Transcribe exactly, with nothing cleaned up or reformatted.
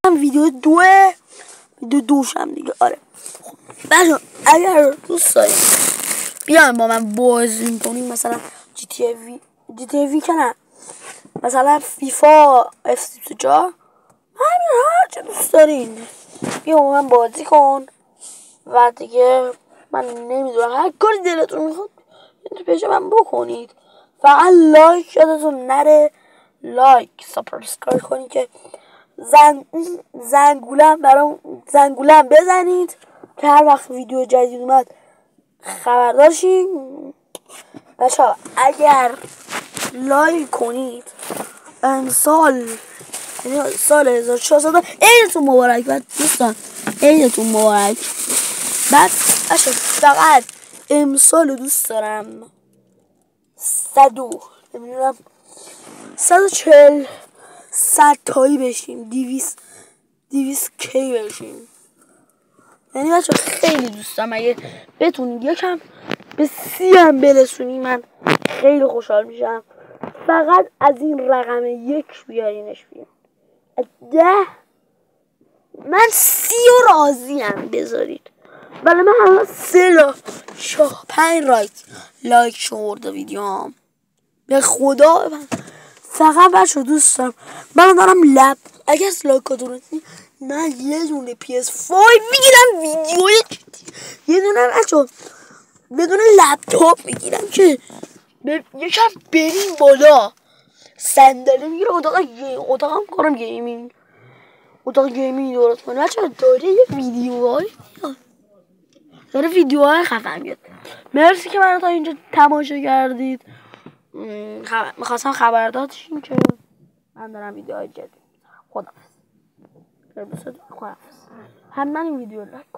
ویدیو دو ویدیو دوشم دیگه. آره خب بچه اگر دوست داریم بیایم با من بازی کنیم مثلا جی تی وی جی تی وی که نه مثلا فیفا اف سی چهار همین هر چه دوست دارین بیا با من بازی کن و دیگه من نمیدونم هر کاری دلتون میخواد تو پیش من بکنید. فقط لایک یادتون نره، لایک سابسکرایب کنید که زنگ زنگولم برام زنگولم بزنید که هر وقت ویدیو جدید اومد خبردار شید. بچه‌ها اگر لایک کنید امسال سال هزار و چهارصد عیدتون مبارک و دوستان عیدتون مبارک. بعد بچه فقط امسال دوست دارم صد و نمیدونم صد و چهل صد تایی بشیم دیویس دیویس کی بشیم. یعنی بچه خیلی دوست دارم اگه بتونید یکم به سی هم برسونی من خیلی خوشحال میشم. فقط از این رقم یک بیارینش بیان ده من سی و راضی هم بذارید. ولی من الان سه لا شاه پنج رایت لایک شورده ویدیو هم به خدا. من فقط بچه دوست دارم من دارم لب اگه از لایکاتون رسید من یه دونه پی اس پنج میگیرم ویدیو یه دونه بچه بدون لپتاپ میگیرم که یکم بریم بالا صندلی میگیرم اتاق گیم اتاقم کارم گیمینگ اتاق گیمینگ درست کنه. بچه داره یه ویدیوهای داره ویدیوهای خفن میاد. مرسی که من تا اینجا تماشا کردید. میخواستم خبردار شیم که من دارم ویدیوهای جدید. خداحافظ. خداحافظ. هم من این ویدیو لایک